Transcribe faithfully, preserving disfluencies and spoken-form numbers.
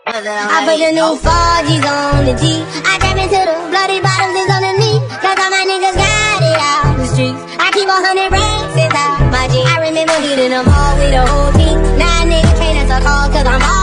I put the new four G's on the G. I trap into the bloody bottles is on the knee. Cause all my niggas got it out the streets. I keep a hundred racks inside my jeans. I remember hitting them all with the whole team. Now niggas can't answer calls cause I'm all